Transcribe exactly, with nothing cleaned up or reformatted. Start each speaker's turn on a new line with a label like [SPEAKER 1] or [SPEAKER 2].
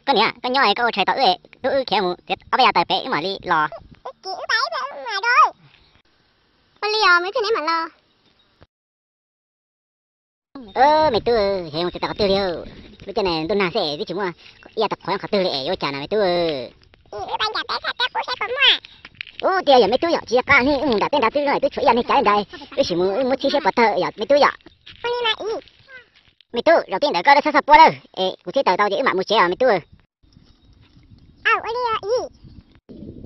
[SPEAKER 1] con nè con nhỏ này câu chạy tao ơi tôi ư khéo mu thế ở bây giờ tài bé mà đi lò
[SPEAKER 2] chị ư bảy mà đôi con liò mấy cái này mà lo
[SPEAKER 1] ơ mày tôi hiểu một cái tao tư liệu bây giờ này tôi nào sẽ đi chúng mà giờ tập khoáng khảo tư liệu vô trả này mày tôi
[SPEAKER 2] chị ư bảy cả bé thật bé của xe của mua
[SPEAKER 1] ô tiền giờ mày tôi giờ chỉ cả ni ừ đã tên đã tư rồi tôi chơi giờ này trái đây tôi chỉ muốn muốn chia sẻ bắt tờ giờ mày tôi giờ
[SPEAKER 2] con đi mà ý
[SPEAKER 1] mày tôi đầu tiên để coi nó sắp sắp qua đâu ê cụ thể tao tao chỉ mà một chế à mày tôi
[SPEAKER 2] à con liò ý